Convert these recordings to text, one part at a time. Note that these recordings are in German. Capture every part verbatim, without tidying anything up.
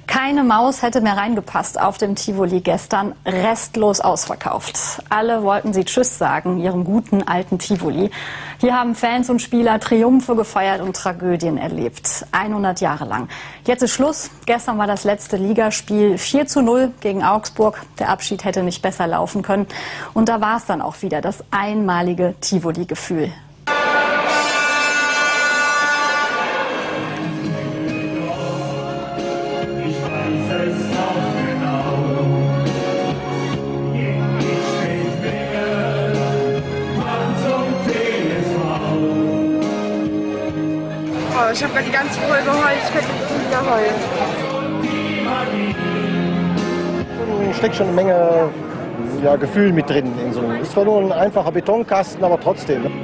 Keine Maus hätte mehr reingepasst auf dem Tivoli gestern, restlos ausverkauft. Alle wollten sie Tschüss sagen, ihrem guten alten Tivoli. Hier haben Fans und Spieler Triumphe gefeiert und Tragödien erlebt. hundert Jahre lang. Jetzt ist Schluss. Gestern war das letzte Ligaspiel vier zu null gegen Augsburg. Der Abschied hätte nicht besser laufen können. Und da war es dann auch wieder das einmalige Tivoli-Gefühl. Oh, ich habe gerade die ganze Folge geheult, ich könnte nicht wieder heulen. Da steckt schon eine Menge ja, Gefühl mit drin. In so einem, ist zwar nur ein einfacher Betonkasten, aber trotzdem. Ne?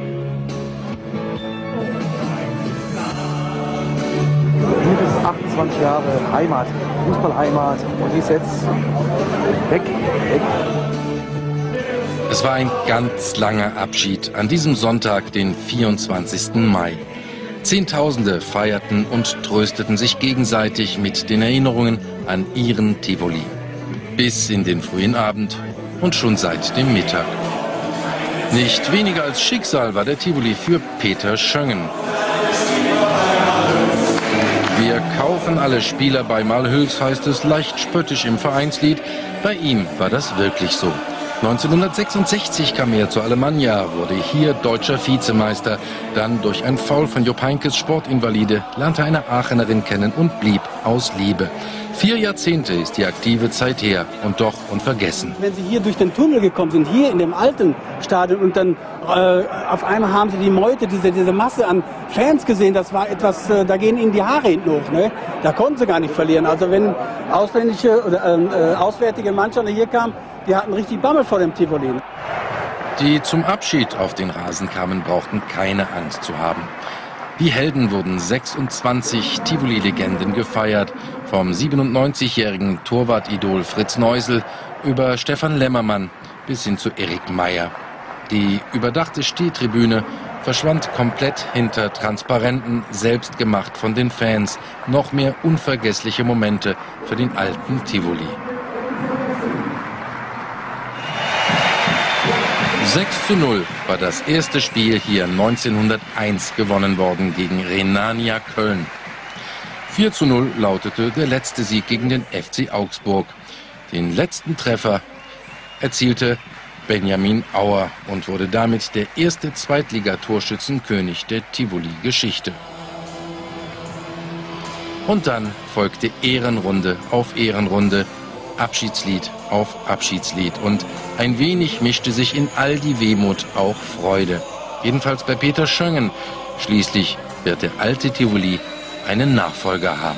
Hier ist achtundzwanzig Jahre Heimat, Fußballheimat und die ist jetzt weg, weg. Es war ein ganz langer Abschied an diesem Sonntag, den vierundzwanzigsten Mai. Zehntausende feierten und trösteten sich gegenseitig mit den Erinnerungen an ihren Tivoli. Bis in den frühen Abend und schon seit dem Mittag. Nicht weniger als Schicksal war der Tivoli für Peter Schöngen. Wir kaufen alle Spieler bei Malhüls, heißt es leicht spöttisch im Vereinslied. Bei ihm war das wirklich so. neunzehnhundertsechsundsechzig kam er zur Alemannia, wurde hier deutscher Vizemeister. Dann durch ein Foul von Jupp Heynckes Sportinvalide lernte eine Aachenerin kennen und blieb aus Liebe. Vier Jahrzehnte ist die aktive Zeit her und doch unvergessen. Wenn Sie hier durch den Tunnel gekommen sind, hier in dem alten Stadion und dann äh, auf einmal haben Sie die Meute, diese, diese Masse an Fans gesehen, das war etwas, äh, da gehen Ihnen die Haare hinten hoch. Ne? Da konnten Sie gar nicht verlieren. Also wenn ausländische oder äh, auswärtige Mannschaften hier kamen, die hatten richtig Bammel vor dem Tivoli. Die zum Abschied auf den Rasen kamen, brauchten keine Angst zu haben. Wie Helden wurden sechsundzwanzig Tivoli-Legenden gefeiert, vom siebenundneunzigjährigen Torwart-Idol Fritz Neusel über Stefan Lämmermann bis hin zu Erik Meyer. Die überdachte Stehtribüne verschwand komplett hinter Transparenten, selbst gemacht von den Fans. Noch mehr unvergessliche Momente für den alten Tivoli. sechs zu null war das erste Spiel hier neunzehnhunderteins gewonnen worden gegen Rhenania Köln. vier zu null lautete der letzte Sieg gegen den F C Augsburg. Den letzten Treffer erzielte Benjamin Auer und wurde damit der erste Zweitligatorschützenkönig der Tivoli-Geschichte. Und dann folgte Ehrenrunde auf Ehrenrunde, Abschiedslied auf Abschiedslied und ein wenig mischte sich in all die Wehmut auch Freude. Jedenfalls bei Peter Schöngen. Schließlich wird der alte Tivoli einen Nachfolger haben.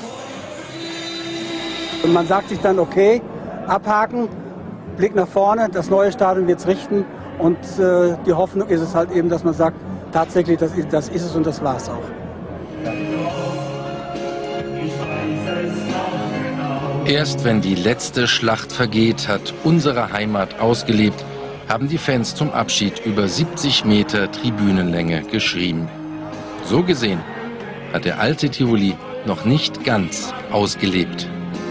Und man sagt sich dann, okay, abhaken, Blick nach vorne, das neue Stadion wird es richten und äh, die Hoffnung ist es halt eben, dass man sagt, tatsächlich, das ist, das ist es und das war es auch. Erst wenn die letzte Schlacht vergeht, hat unsere Heimat ausgelebt, haben die Fans zum Abschied über siebzig Meter Tribünenlänge geschrieben. So gesehen hat der alte Tivoli noch nicht ganz ausgelebt.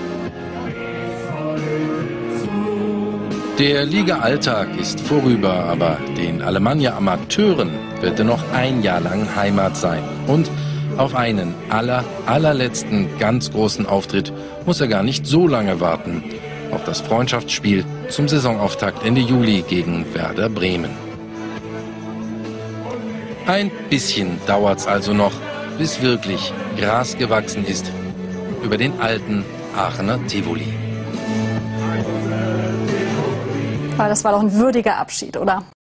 Der Liga-Alltag ist vorüber, aber den Alemannia-Amateuren wird er noch ein Jahr lang Heimat sein. Und auf einen aller, allerletzten ganz großen Auftritt muss er gar nicht so lange warten. Auf das Freundschaftsspiel zum Saisonauftakt Ende Juli gegen Werder Bremen. Ein bisschen dauert's also noch, bis wirklich Gras gewachsen ist über den alten Aachener Tivoli. Aber das war doch ein würdiger Abschied, oder?